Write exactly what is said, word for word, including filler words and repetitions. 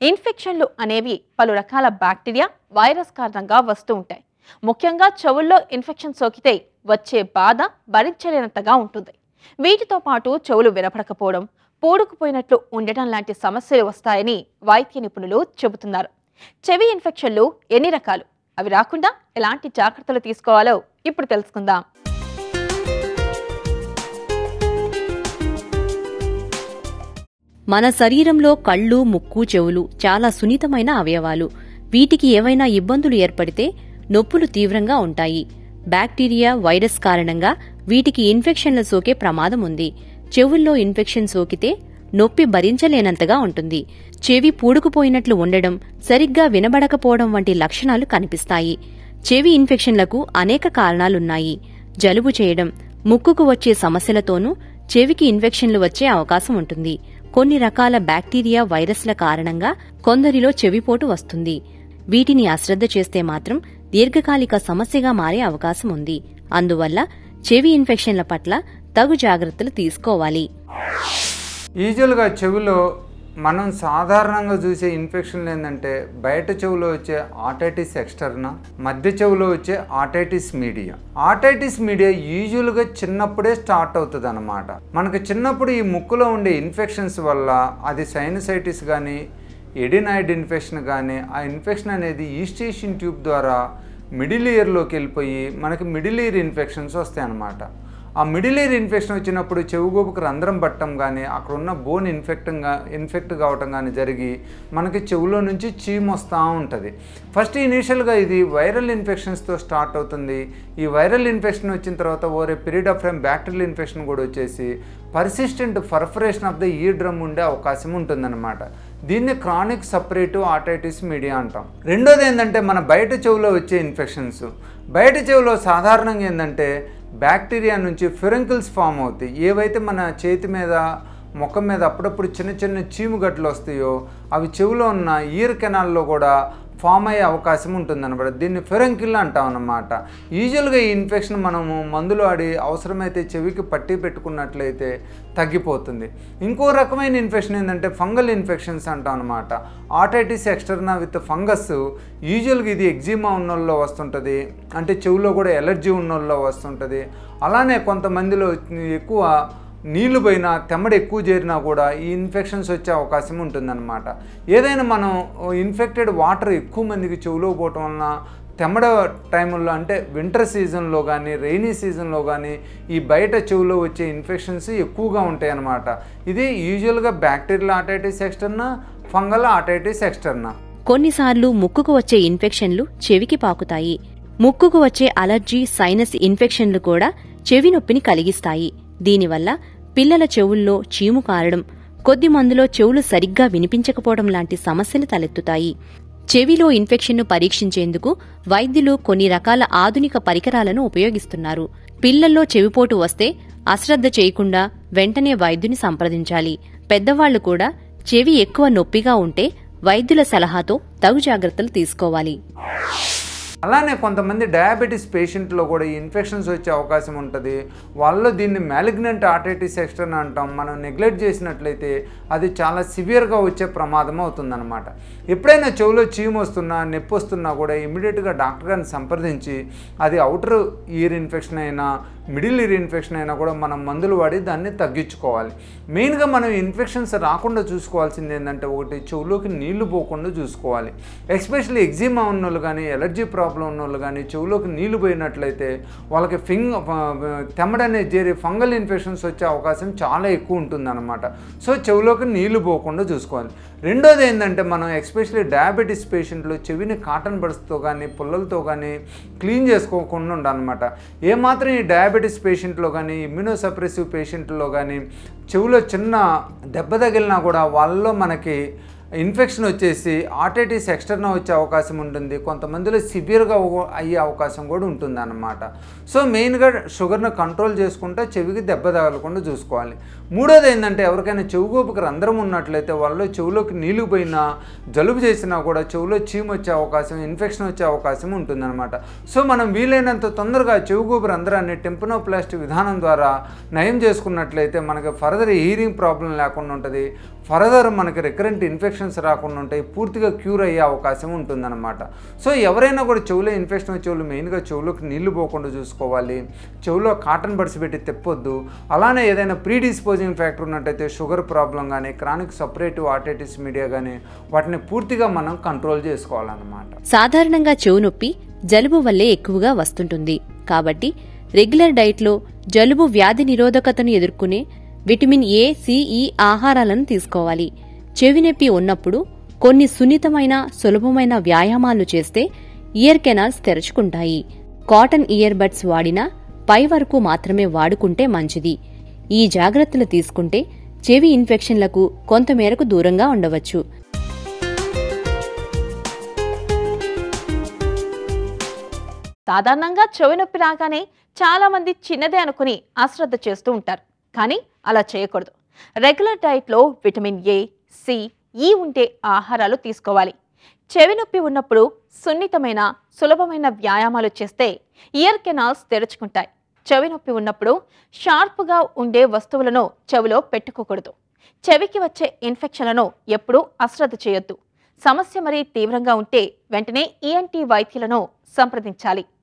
ఇన్ఫెక్షన్లు అనేవి పలు రకాల బ్యాక్టీరియా వైరస్ కారణంగా వస్తూ ఉంటాయి. ముఖ్యంగా చెవుల్లో ఇన్ఫెక్షన్ సోకితే వచ్చే బాధ భరించలేనంతగా ఉంటుంది. వీటితో పాటు చెవులు వినపడకపోవడం, పూడుకుపోయినట్లు ఉండటం లాంటి సమస్యలు వస్తాయని వైద్య నిపుణులు చెబుతున్నారు. చెవి ఇన్ఫెక్షన్లు ఎన్ని రకాలు, అవి రాకుండా ఎలాంటి జాగ్రత్తలు తీసుకోవాలో ఇప్పుడు తెలుసుకుందాం. మన శరీరంలో కళ్ళు, ముక్కు, చెవులు చాలా సున్నితమైన అవయవాలు. వీటికి ఏవైనా ఇబ్బందులు ఏర్పడితే నొప్పులు తీవ్రంగా ఉంటాయి. బ్యాక్టీరియా, వైరస్ కారణంగా వీటికి ఇన్ఫెక్షన్ల సోకే ప్రమాదం ఉంది. చెవుల్లో ఇన్ఫెక్షన్ సోకితే నొప్పి భరించలేనంతగా ఉంటుంది. చెవి పూడుకుపోయినట్లు ఉండడం, సరిగ్గా వినబడకపోవడం వంటి లక్షణాలు కనిపిస్తాయి. చెవి ఇన్ఫెక్షన్లకు అనేక కారణాలున్నాయి. జలుబు చేయడం, ముక్కుకు వచ్చే సమస్యలతోనూ చెవికి ఇన్ఫెక్షన్లు వచ్చే అవకాశం ఉంటుంది. కొన్ని రకాల బ్యాక్టీరియా, వైరస్ల కారణంగా కొందరిలో చెవిపోటు వస్తుంది. వీటిని అశ్రద్ధ చేస్తే మాత్రం దీర్ఘకాలిక సమస్యగా మారే అవకాశం ఉంది. అందువల్ల చెవి ఇన్ఫెక్షన్ల పట్ల తగు జాగ్రత్తలు తీసుకోవాలి. యూజువల్గా చెవిలో మనం సాధారణంగా చూసే ఇన్ఫెక్షన్లు ఏంటంటే బయట చెవిలో వచ్చే ఆటైటిస్ ఎక్స్టర్నా, మధ్య చెవిలో వచ్చే ఆటైటిస్ మీడియా. ఆటైటిస్ మీడియా యూజువల్గా చిన్నప్పుడే స్టార్ట్ అవుతుంది అన్నమాట. మనకు చిన్నప్పుడు ఈ ముక్కులో ఉండే ఇన్ఫెక్షన్స్ వల్ల అది సైనసైటిస్ కానీ, ఎడినాయిడ్ ఇన్ఫెక్షన్ కానీ, ఆ ఇన్ఫెక్షన్ అనేది ఈస్టేషన్ ట్యూబ్ ద్వారా మిడిల్ ఇయర్లోకి వెళ్ళిపోయి మనకి మిడిల్ ఇయర్ ఇన్ఫెక్షన్స్ వస్తాయి అన్నమాట. ఆ మిడిల్ ఇయర్ ఇన్ఫెక్షన్ వచ్చినప్పుడు చెవిగోపుకు రంధ్రం పట్టడం కానీ, అక్కడ ఉన్న బోన్ ఇన్ఫెక్ట్గా ఇన్ఫెక్ట్ కావటం కానీ జరిగి మనకి చెవిలో నుంచి చీము వస్తూ ఉంటుంది. ఫస్ట్ ఇనీషియల్గా ఇది వైరల్ ఇన్ఫెక్షన్స్తో స్టార్ట్ అవుతుంది. ఈ వైరల్ ఇన్ఫెక్షన్ వచ్చిన తర్వాత over a period of time bacterial infection కూడా వచ్చేసి persistent perforation of the ear drum ఉండే అవకాశం ఉంటుందన్నమాట. దీన్ని క్రానిక్ సపరేటివ్ ఆటైటిస్ మీడియా అంటాం. రెండోది ఏంటంటే మన బయట చెవిలో వచ్చే ఇన్ఫెక్షన్స్. బయట చెవిలో సాధారణంగా ఏంటంటే బ్యాక్టీరియా నుంచి ఫెరంకిల్స్ ఫామ్ అవుతాయి. ఏవైతే మన చేతి మీద, ముఖం మీద అప్పుడప్పుడు చిన్న చిన్న చీముగట్లు వస్తాయో అవి చెవిలో ఉన్న ఇయర్ కెనాల్లో కూడా ఫామ్ అయ్యే అవకాశం ఉంటుందన్నమాట. దీన్ని ఫెరంకిల్ అంటాం అన్నమాట. యూజువల్గా ఈ ఇన్ఫెక్షన్ మనము మందులు ఆడి అవసరమైతే చెవికి పట్టి పెట్టుకున్నట్లయితే తగ్గిపోతుంది. ఇంకో రకమైన ఇన్ఫెక్షన్ ఏంటంటే ఫంగల్ ఇన్ఫెక్షన్స్ అంటాం అనమాట. Otitis externa with fungus. యూజువల్గా ఇది ఎగ్జిమా ఉన్నోళ్ళలో వస్తుంటుంది, అంటే చెవిలో కూడా ఎలర్జీ ఉన్నోళ్ళలో వస్తుంటుంది. అలానే కొంతమందిలో ఎక్కువ నీళ్లు పోయినా, తెమ్మడి ఎక్కువ చేరినా కూడా ఈ ఇన్ఫెక్షన్స్ వచ్చే అవకాశం ఉంటుందన్నమాట. ఏదైనా మనం ఇన్ఫెక్టెడ్ వాటర్ ఎక్కువ మందికి చెవిలో పోవటం వలన తెమ్మడ టైంలో, అంటే వింటర్ సీజన్లో కానీ, రెయినీ సీజన్లో కానీ ఈ బయట చెవిలో వచ్చే ఇన్ఫెక్షన్స్ ఎక్కువగా ఉంటాయి అన్నమాట. ఇది యూజువల్గా bacterial otitis externa, fungal otitis externa. కొన్నిసార్లు ముక్కుకు వచ్చే ఇన్ఫెక్షన్లు చెవికి పాకుతాయి. ముక్కుకు వచ్చే అలర్జీ, సైనస్ ఇన్ఫెక్షన్లు కూడా చెవి నొప్పిని కలిగిస్తాయి. దీనివల్ల పిల్లల చెవుల్లో చీము కారడం, కొద్ది మందిలో చెవులు సరిగ్గా వినిపించకపోవడం లాంటి సమస్యలు తలెత్తుతాయి. చెవిలో ఇన్ఫెక్షన్ను పరీక్షించేందుకు వైద్యులు కొన్ని రకాల ఆధునిక పరికరాలను ఉపయోగిస్తున్నారు. పిల్లల్లో చెవిపోటు వస్తే అశ్రద్ధ చేయకుండా వెంటనే వైద్యుని సంప్రదించాలి. పెద్దవాళ్లు కూడా చెవి ఎక్కువ నొప్పిగా ఉంటే వైద్యుల సలహాతో తగు జాగ్రత్తలు తీసుకోవాలి. అలానే కొంతమంది డయాబెటీస్ పేషెంట్లో కూడా ఈ ఇన్ఫెక్షన్స్ వచ్చే అవకాశం ఉంటుంది. వాళ్ళు దీన్ని మ్యాలిగ్నెంట్ ఆటైటిస్ ఎక్స్టర్నా అంటాం. మనం నెగ్లెక్ట్ చేసినట్లయితే అది చాలా సివియర్గా వచ్చే ప్రమాదం అవుతుందన్నమాట. ఎప్పుడైనా చెవిలో చీము వస్తున్నా, నొప్పి వస్తున్నా కూడా ఇమీడియట్గా డాక్టర్ గారిని సంప్రదించి అది అవుటర్ ఇయర్ ఇన్ఫెక్షన్ అయినా, మిడిల్ ఇయర్ ఇన్ఫెక్షన్ అయినా కూడా మనం మందులు వాడి దాన్ని తగ్గించుకోవాలి. మెయిన్గా మనం ఇన్ఫెక్షన్స్ రాకుండా చూసుకోవాల్సింది ఏంటంటే, ఒకటి చెవులోకి నీళ్లు పోకుండా చూసుకోవాలి. ఎస్పెషల్లీ ఎగ్జిమా ఉన్నోళ్ళు కానీ, ఎలర్జీ ప్రాబ్లం ఉన్నోళ్ళు కానీ చెవులోకి నీళ్లు పోయినట్లయితే వాళ్ళకి ఫింగ్ తెమ్మడనే చేరి ఫంగల్ ఇన్ఫెక్షన్స్ వచ్చే అవకాశం చాలా ఎక్కువ ఉంటుందన్నమాట. సో చెవులోకి నీళ్లు పోకుండా చూసుకోవాలి. రెండోది ఏంటంటే, మనం ఎస్పెషల్లీ డయాబెటీస్ పేషెంట్లు చెవిని కాటన్ బడ్స్తో కానీ, పుల్లలతో కానీ క్లీన్ చేసుకోకుండా ఉండాలన్నమాట. ఏమాత్రం ఈ డయాబెటీస్ పేషెంట్లో కానీ, ఇమ్యూనోసప్రెసివ్ పేషెంట్లో కానీ చెవిలో చిన్న దెబ్బ తగిలినా కూడా వాళ్ళలో మనకి ఇన్ఫెక్షన్ వచ్చేసి ఆటైటిస్ ఎక్స్టర్నా వచ్చే అవకాశం ఉంటుంది. కొంతమందిలో సివియర్గా అయ్యే అవకాశం కూడా ఉంటుంది అన్నమాట. సో మెయిన్గా షుగర్ను కంట్రోల్ చేసుకుంటే చెవికి దెబ్బ తగలకుండా చూసుకోవాలి. మూడోది ఏంటంటే, ఎవరికైనా చెవిగోపుకి రంధ్రం ఉన్నట్లయితే వాళ్ళు చెవిలోకి నీళ్లు పోయినా, జలుబు చేసినా కూడా చెవిలో చీము వచ్చే అవకాశం, ఇన్ఫెక్షన్ వచ్చే అవకాశం ఉంటుందన్నమాట. సో మనం వీలైనంత తొందరగా చెవిగోపు రంధ్రాన్ని టెంపనోప్లాస్టీ విధానం ద్వారా నయం చేసుకున్నట్లయితే మనకి ఫర్దర్ హీరింగ్ ప్రాబ్లం లేకుండా ఉంటుంది. ఫర్దర్ మనకి రికరెంట్ ఇన్ఫెక్షన్స్ రాకుండా ఉంటాయి, పూర్తిగా క్యూర్ అయ్యే అవకాశం ఉంటుందన్నమాట. సో ఎవరైనా కూడా చెవులో ఇన్ఫెక్షన్ వచ్చే వాళ్ళు మెయిన్గా చెవులోకి నీళ్లు పోకుండా చూసుకోవాలి, చెవులో కాటన్ బడ్స్ పెట్టి తెప్పొద్దు. అలానే ఏదైనా ప్రీడిస్పోజింగ్ ఫ్యాక్టర్ ఉన్నట్టయితే షుగర్ ప్రాబ్లం కానీ క్రానిక్ సపరేటివ్ ఆర్టైటిస్ మీడియా కానీ వాటిని పూర్తిగా మనం కంట్రోల్ చేసుకోవాలన్నమాట. సాధారణంగా చెవు నొప్పి జలుబు వల్లే ఎక్కువగా వస్తుంటుంది. కాబట్టి రెగ్యులర్ డైట్లో జలుబు వ్యాధి నిరోధకతను ఎదుర్కొనే విటమిన్ ఏ, సి, ఈ ఆహారాలను తీసుకోవాలి. చెవి నొప్పి ఉన్నప్పుడు కొన్ని సున్నితమైన సులభమైన వ్యాయామాలు చేస్తే ఇయర్ కెనాల్స్ తెరుచుకుంటాయి. కాటన్ ఇయర్ బడ్స్ వాడినా పై వరకు మాత్రమే వాడుకుంటే మంచిది. ఈ జాగ్రత్తలు తీసుకుంటే చెవి ఇన్ఫెక్షన్లకు కొంతమేరకు దూరంగా ఉండవచ్చు. సాధారణంగా చెవి నొప్పి రాగానే చాలా మంది చిన్నదే అనుకుని అశ్రద్ధ చేస్తూ ఉంటారు. కానీ అలా చేయకూడదు. రెగ్యులర్ డైట్లో విటమిన్ ఏ, సి, ఈ ఉండే ఆహారాలు తీసుకోవాలి. చెవి నొప్పి ఉన్నప్పుడు సున్నితమైన సులభమైన వ్యాయామాలు చేస్తే ఇయర్ కెనాల్స్ తెరుచుకుంటాయి. చెవి నొప్పి ఉన్నప్పుడు షార్ప్గా ఉండే వస్తువులను చెవిలో పెట్టుకోకూడదు. చెవికి వచ్చే ఇన్ఫెక్షన్లను ఎప్పుడూ అశ్రద్ధ చేయొద్దు. సమస్య మరీ తీవ్రంగా ఉంటే వెంటనే ఈఎన్టీ వైద్యులను సంప్రదించాలి.